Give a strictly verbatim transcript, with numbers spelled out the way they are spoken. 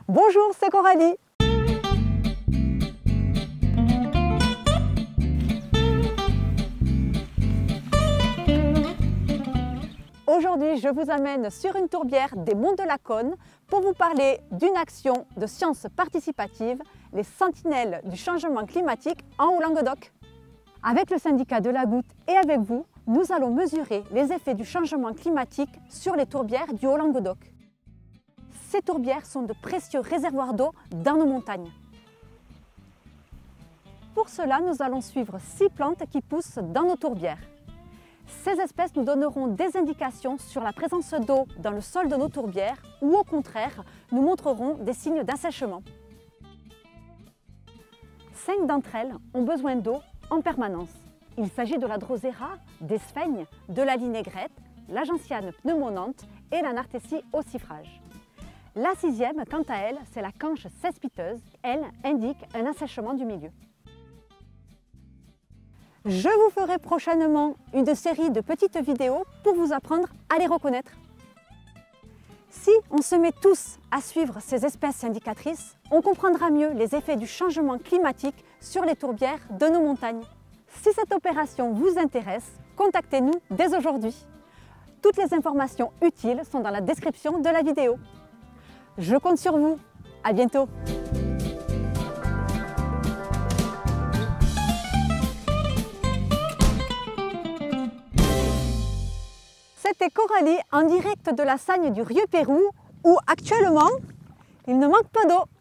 Bonjour, c'est Coralie. Aujourd'hui, je vous amène sur une tourbière des Monts de Laconne pour vous parler d'une action de sciences participatives, les sentinelles du changement climatique en Haut-Languedoc. Avec le syndicat de la Goutte et avec vous, nous allons mesurer les effets du changement climatique sur les tourbières du Haut-Languedoc. Ces tourbières sont de précieux réservoirs d'eau dans nos montagnes. Pour cela, nous allons suivre six plantes qui poussent dans nos tourbières. Ces espèces nous donneront des indications sur la présence d'eau dans le sol de nos tourbières ou au contraire, nous montreront des signes d'assèchement. Cinq d'entre elles ont besoin d'eau en permanence. Il s'agit de la drosera, des sphègnes, de la linaigrette, la gentiane pneumonante et la nartessie ossifrage. La sixième, quant à elle, c'est la canche cespiteuse. Elle indique un assèchement du milieu. Je vous ferai prochainement une série de petites vidéos pour vous apprendre à les reconnaître. Si on se met tous à suivre ces espèces indicatrices, on comprendra mieux les effets du changement climatique sur les tourbières de nos montagnes. Si cette opération vous intéresse, contactez-nous dès aujourd'hui. Toutes les informations utiles sont dans la description de la vidéo. Je compte sur vous. À bientôt. C'était Coralie en direct de la Sagne du Rieux-Pérou où actuellement il ne manque pas d'eau.